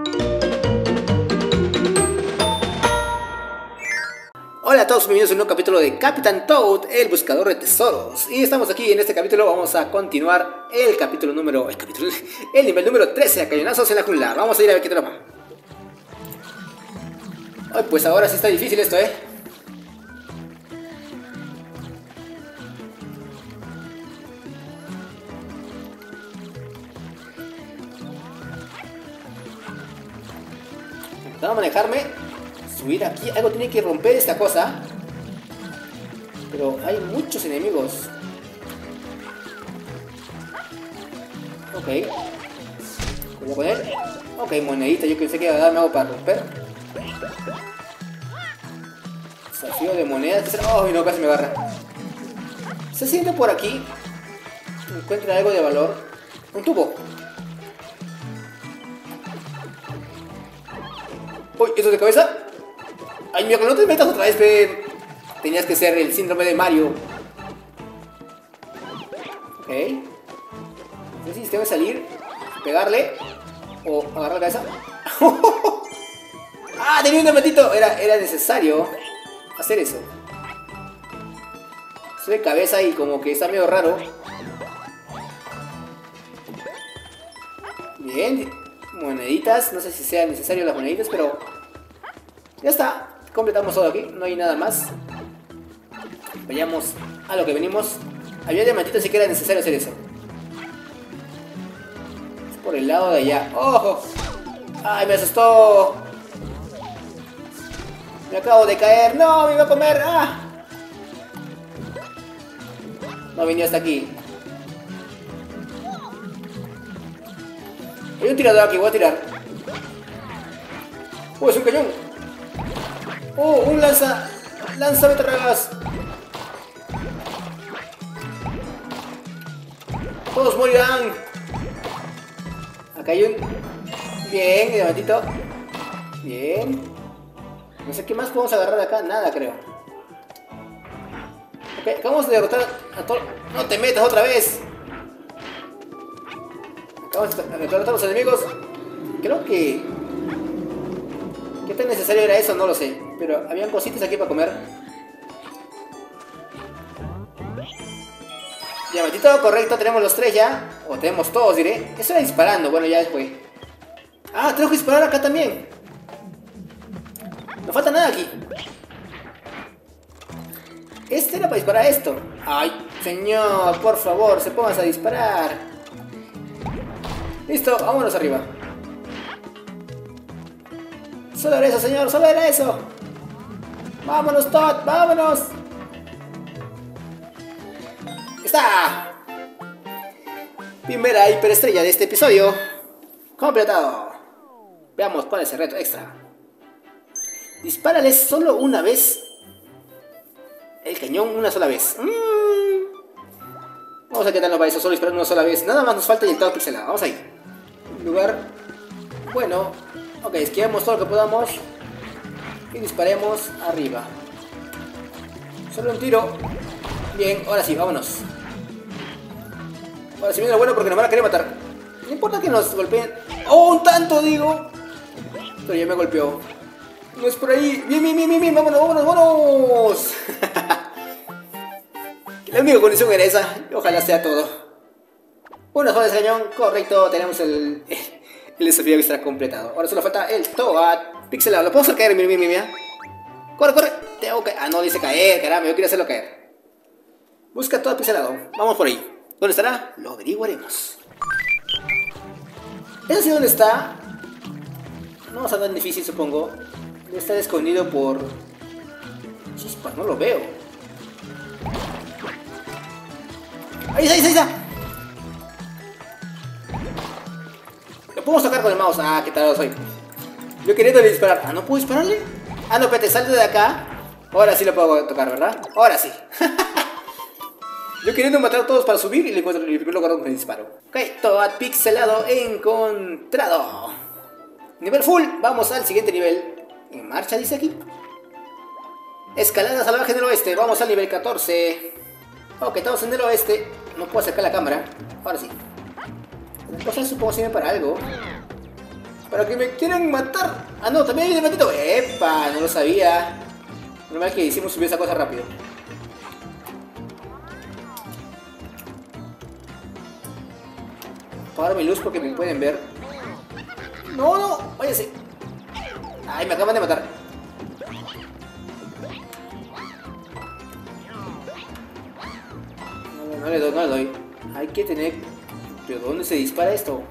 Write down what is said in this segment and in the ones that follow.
Hola a todos, bienvenidos a un nuevo capítulo de Capitán Toad, el buscador de tesoros. Y estamos aquí en este capítulo, vamos a continuar el nivel número 13, a cañonazos en la jungla. Vamos a ir a ver qué trama. Ay, pues ahora sí está difícil esto, Intentando manejarme, subir aquí, algo tiene que romper esta cosa. Pero hay muchos enemigos. Ok. Voy a poner. Ok, monedita, yo pensé que iba a darme algo para romper. Desafío de monedas. Oh, no, casi me agarra. Se siente por aquí. Encuentra algo de valor. Un tubo. Uy, ¿eso es de cabeza? Ay, mira, no te metas otra vez, pe. Tenías que ser el síndrome de Mario. Ok. No sé si tengo que salir, pegarle o agarrar la cabeza. ¡Ah! Tenía un diamantito. Era necesario hacer eso. Soy de cabeza y como que está medio raro. Bien. Moneditas. No sé si sean necesarias las moneditas, pero ya está. Completamos todo aquí. No hay nada más. Vayamos a lo que venimos. Había diamantitos, sí que era necesario hacer eso. Es por el lado de allá. ¡Ojo! ¡Ay, me asustó! Me acabo de caer. ¡No! ¡Me iba a comer! ¡Ah! No venía hasta aquí. Hay un tirador aquí, voy a tirar. ¡Oh, es un cañón! ¡Oh, un lanzametrallas! Todos morirán. Acá hay un... Bien, diamantito. Bien. No sé qué más podemos agarrar acá. Nada, creo. Ok, acabamos de derrotar a todos. ¡No te metas otra vez! Acabamos de derrotar a los enemigos. Creo que... ¿Qué tan necesario era eso? No lo sé. Pero habían cositas aquí para comer. Diamantito, correcto, tenemos los tres ya. O tenemos todos, diré. Eso era disparando, bueno, ya después. Ah, tengo que disparar acá también. No falta nada aquí. Este era para disparar esto. Ay, señor, por favor, se pongan a disparar. Listo, vámonos arriba. Solo era eso, señor, solo era eso. Vámonos, Todd, vámonos. ¡Está! Primera hiperestrella de este episodio completado. Veamos cuál es el reto extra. Dispárales solo una vez el cañón una sola vez. Vamos a ver qué tal nos va eso, solo disparar una sola vez. Nada más nos falta y el todo pixelado. Vamos ahí. Lugar bueno. Ok, esquivemos todo lo que podamos y disparemos arriba. Solo un tiro. Bien, ahora sí, vámonos. Ahora sí viene lo bueno porque nos van a querer matar. No importa que nos golpeen. ¡Oh, un tanto, digo! Pero ya me golpeó. No es por ahí. Bien, bien, bien, bien, bien. Vámonos, vámonos, vámonos. La única condición era esa. Ojalá sea todo. Unas balas de cañón. Correcto, tenemos el desafío que está completado. Ahora solo falta el Toad pixelado. Lo puedo hacer caer, mira, mira, mira. Corre, corre. Tengo que... Ah, no, dice caer, caramba. Yo quería hacerlo caer. Busca Toad pixelado. Vamos por ahí. ¿Dónde estará? Lo averiguaremos. ¿Es así dónde está? No va a ser tan difícil, supongo. Debe estar escondido por... Chispas, no lo veo. ¡Ahí está, ahí está, ahí está! Lo podemos tocar con el mouse. Ah, qué tal soy. Yo queriéndole disparar. Ah, ¿no puedo dispararle? Ah, no, espérate, salte de acá. Ahora sí lo puedo tocar, ¿verdad? Ahora sí. Yo queriendo matar a todos para subir y le encuentro el primer lugar donde me disparo. Ok, Toad pixelado encontrado. Nivel full, vamos al siguiente nivel. En marcha, dice aquí. Escalada salvaje en el oeste, vamos al nivel 14. Ok, estamos en el oeste. No puedo acercar la cámara. Ahora sí. La cosa supongo sirve para algo. Para que me quieran matar. Ah, no, también hay un diamantito. Epa, no lo sabía. Normal que hicimos subir esa cosa rápido. Apagar mi luz porque me pueden ver. No, no, váyase. Ay, me acaban de matar. No le doy, no le doy. Hay que tener... ¿Pero dónde se dispara esto?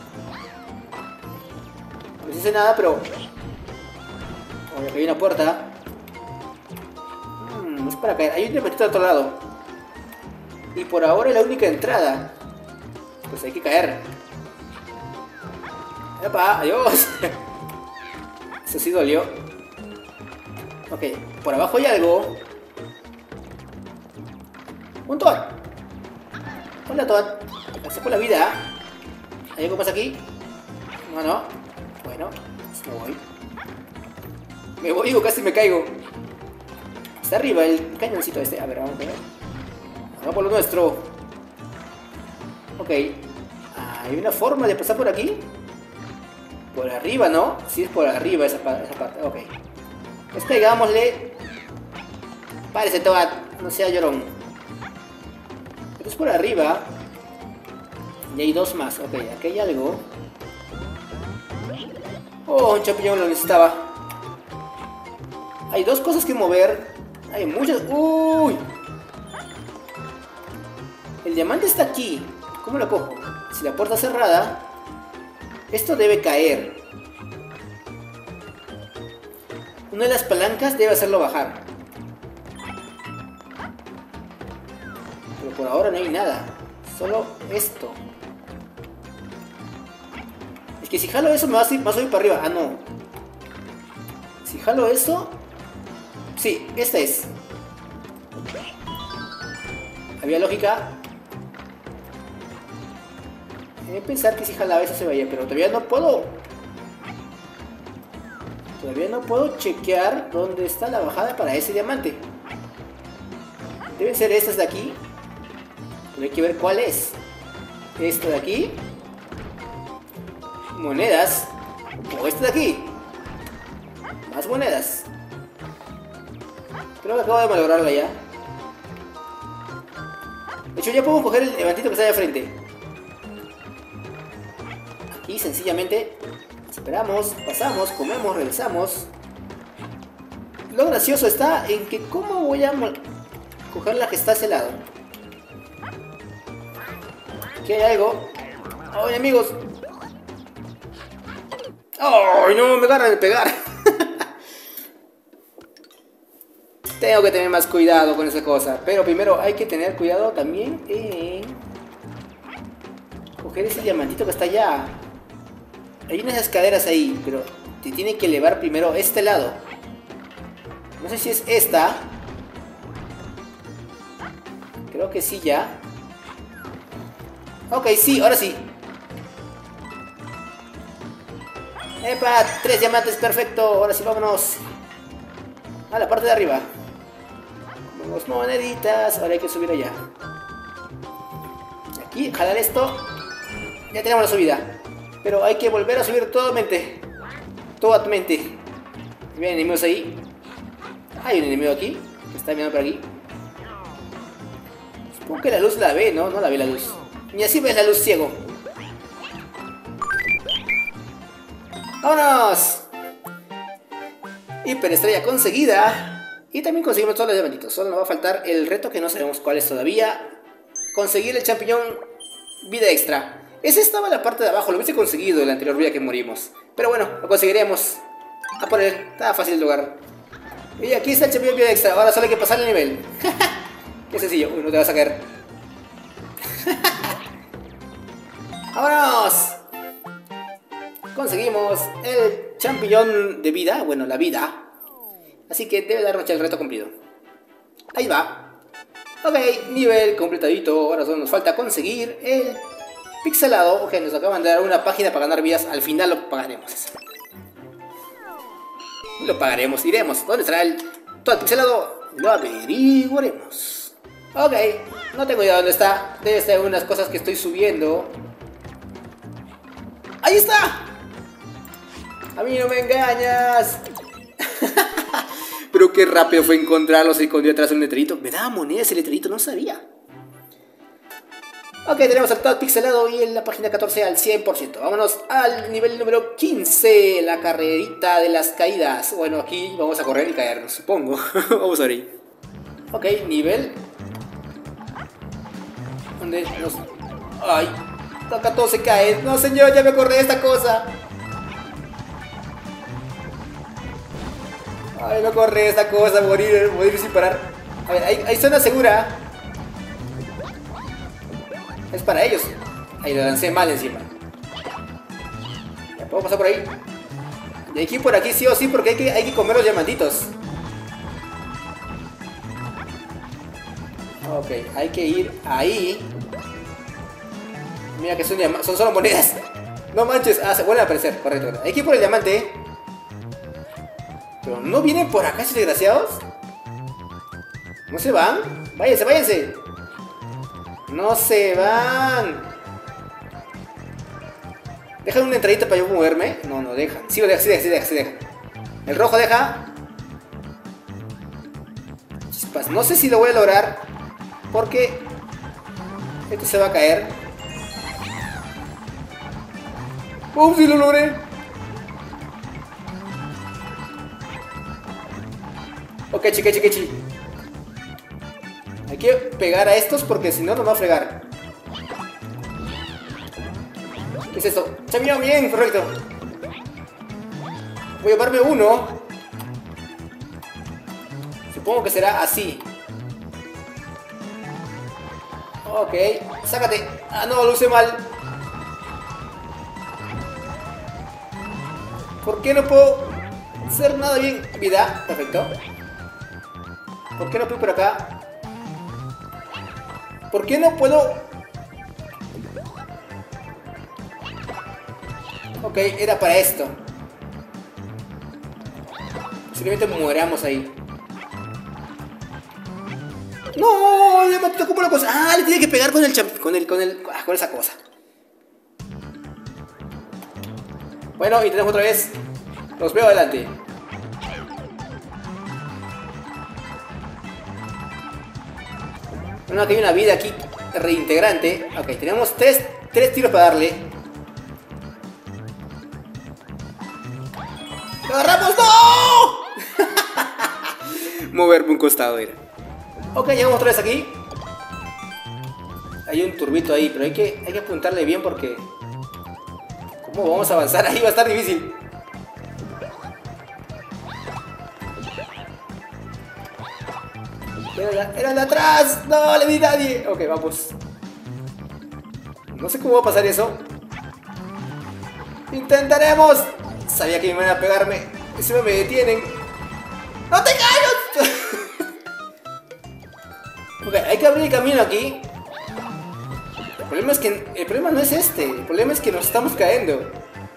No se dice nada, pero... Oye, aquí hay una puerta. Es para caer. Hay un diamantito al otro lado. Y por ahora es la única entrada. Pues hay que caer. ¡Epa! ¡Adiós! Eso sí dolió. Ok, por abajo hay algo. Un Toad. Hola, Toad. Pasé por la vida. ¿Hay algo más aquí? No, no. Bueno, pues me voy. Me voy o casi me caigo. Está arriba el cañoncito este. A ver, vamos a ver. Vamos por lo nuestro. Ok. ¿Hay una forma de pasar por aquí? Por arriba, ¿no? Sí, es por arriba esa parte. Ok. Pues pegámosle. Párese, Toad. No sea llorón. Esto es por arriba. Y hay dos más. Ok, aquí hay algo. Oh, un champiñón lo necesitaba. Hay dos cosas que mover. Hay muchas. ¡Uy! El diamante está aquí. ¿Cómo lo cojo? Si la puerta es cerrada, esto debe caer. Una de las palancas debe hacerlo bajar. Pero por ahora no hay nada. Solo esto. Es que si jalo eso me va a subir para arriba. Ah, no. Si jalo eso... Sí, esta es. Había lógica. He pensar que si jalaba eso se vaya, pero todavía no puedo. Todavía no puedo chequear dónde está la bajada para ese diamante. Deben ser estas de aquí. Pero hay que ver cuál es. Esto de aquí. Monedas. O este de aquí. Más monedas. Creo que acabo de malograrla ya. De hecho ya puedo coger el diamantito que está allá al frente. Aquí sencillamente esperamos, pasamos, comemos, regresamos. Lo gracioso está en que cómo voy a coger la que está a ese lado. Aquí hay algo. ¡Ay, amigos! ¡Ay, no! Me ganan de pegar. Tengo que tener más cuidado con esa cosa. Pero primero hay que tener cuidado también en coger ese diamantito que está allá. Hay unas escaleras ahí, pero te tiene que elevar primero este lado. No sé si es esta. Creo que sí ya. Ok, sí, ahora sí. ¡Epa! 3 diamantes, perfecto. Ahora sí, vámonos a la parte de arriba. Unas moneditas. Ahora hay que subir allá. Aquí, jalar esto. Ya tenemos la subida. Pero hay que volver a subir totalmente. Totalmente. ¿Ven enemigos ahí? Hay un enemigo aquí que está mirando por aquí. Supongo que la luz la ve, ¿no? No la ve la luz. Ni así ves la luz ciego. ¡Vámonos! Hiperestrella conseguida. Y también conseguimos todos los diamantitos. Solo nos va a faltar el reto que no sabemos cuál es todavía. Conseguir el champiñón vida extra. Ese estaba en la parte de abajo. Lo hubiese conseguido en la anterior vida que morimos. Pero bueno, lo conseguiremos. A por él. Estaba fácil el lugar. Y aquí está el champiñón vida extra. Ahora solo hay que pasar el nivel. Qué sencillo. Uy, no te vas a caer. ¡Vámonos! Conseguimos el champiñón de vida. Bueno, la vida. Así que debe darnos el reto cumplido. Ahí va. Ok, nivel completadito. Ahora solo nos falta conseguir el pixelado. Ok, nos acaban de dar una página para ganar vidas. Al final lo pagaremos. Lo pagaremos, iremos. ¿Dónde estará todo el pixelado? Lo averiguaremos. Ok, no tengo idea dónde está. Debe estar en unas cosas que estoy subiendo. ¡Ahí está! A mí no me engañas. Pero qué rápido fue encontrarlo. Se escondió atrás de un letrerito. Me daba moneda ese letrerito, no sabía. Ok, tenemos el todo pixelado y en la página 14 al 100%. Vámonos al nivel número 15. La carrerita de las caídas. Bueno, aquí vamos a correr y caernos, supongo. Vamos a ver ahí. Ok, nivel. ¿Dónde nos...? Ay, acá todo se cae. No, señor, ya me acordé de esta cosa. Ay, me acordé de esta cosa. Morir sin parar. A ver, hay zona segura. Es para ellos. Ahí lo lancé mal encima. Ya puedo pasar por ahí. Y hay que ir por aquí sí o sí porque hay que comer los diamantitos. Ok, hay que ir ahí. Mira que son solo monedas. No manches. Ah, se vuelven a aparecer. Correcto. Hay que ir por el diamante. Pero no vienen por acá, esos desgraciados. ¿No se van? Váyanse, váyanse. No se van. ¿Dejan una entradita para yo moverme? No, no dejan. Sí lo dejan, sí dejan. El rojo deja. Chispas. No sé si lo voy a lograr. Porque esto se va a caer. ¡Oh, sí lo logré! Ok, chiqui. Hay que pegar a estos porque si no nos va a fregar. ¿Qué es esto? ¡Se miró bien! Correcto. Voy a llevarme uno. Supongo que será así. Ok, sácate. Ah, no, lo usé mal. ¿Por qué no puedo hacer nada bien? Vida, perfecto. ¿Por qué no puedo por acá? ¿Por qué no puedo? Ok, era para esto. Posiblemente mueramos ahí. ¡No! Ya me tocó la cosa. Ah, le tiene que pegar con esa cosa. Bueno, intentamos otra vez. Los veo adelante. Bueno, aquí hay una vida aquí reintegrante. Ok, tenemos tres tiros para darle. ¡Lo agarramos! ¡No! Moverme un costado era. Ok, llegamos otra vez aquí. Hay un turbito ahí, pero hay que apuntarle bien porque... ¿Cómo vamos a avanzar? Ahí va a estar difícil. Era de atrás. No le vi a nadie. Ok, vamos. No sé cómo va a pasar eso. Intentaremos. Sabía que me iban a pegarme. Encima me detienen. ¡No te caigas! Ok, hay que abrir el camino aquí. El problema no es este. El problema es que nos estamos cayendo.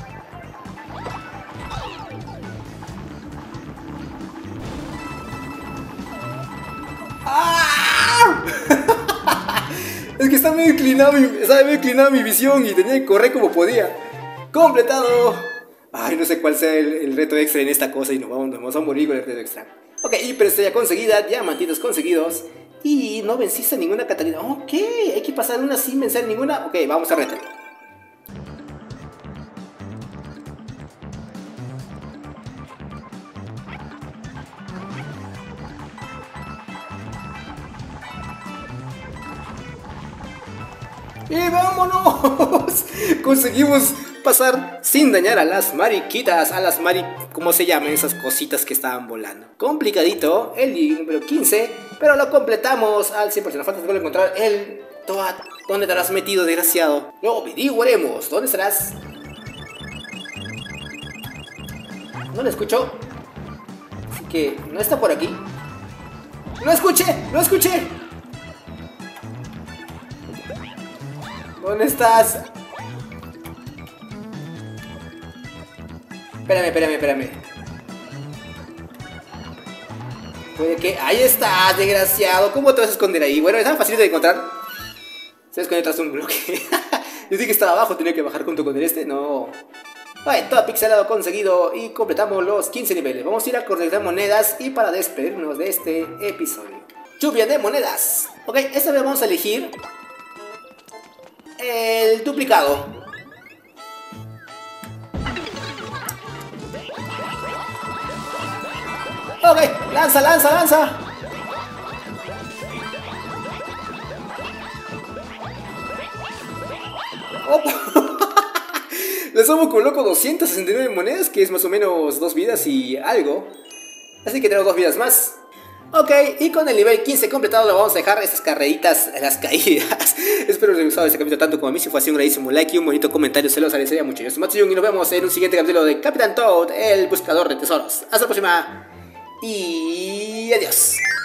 ¡Ah! Es que está medio inclinada mi visión y tenía que correr como podía. ¡Completado! Ay, no sé cuál sea el reto extra en esta cosa y nos vamos a morir con el reto extra. Ok, hiperestrella conseguida, diamantitos conseguidos. Y no venciste ninguna Catalina. Ok, hay que pasar una sin vencer ninguna. Ok, vamos a reto. ¡Y vámonos! Conseguimos pasar sin dañar a las mariquitas, ¿cómo se llaman esas cositas que estaban volando? Complicadito, el número 15, pero lo completamos al 100%. Falta solo encontrar el Toad. ¿Dónde te has metido, desgraciado? Lo averiguaremos. ¿Dónde estarás? No lo escucho. Así que no está por aquí. ¡Lo escuché! ¡Lo escuché! ¿Dónde estás? Espérame. Puede que... ¡Ahí estás, desgraciado! ¿Cómo te vas a esconder ahí? Bueno, es tan fácil de encontrar. Se esconde tras un bloque. Yo dije que estaba abajo, tenía que bajar junto con el este. No. Vale, todo pixelado conseguido y completamos los 15 niveles. Vamos a ir a colectar monedas y para despedirnos de este episodio. Lluvia de monedas. Ok, esta vez vamos a elegir el duplicado. Ok, lanza, lanza, lanza. Opa. Le somos con loco 269 monedas, que es más o menos 2 vidas y algo. Así que tenemos 2 vidas más. Ok, y con el nivel 15 completado le vamos a dejar estas carreritas, las caídas. Espero que les haya gustado este capítulo tanto como a mí. Si fue así, un grandísimo like y un bonito comentario, se los agradecería mucho. Yo soy Matsuyun y nos vemos en un siguiente capítulo de Capitán Toad, el buscador de tesoros. Hasta la próxima y adiós.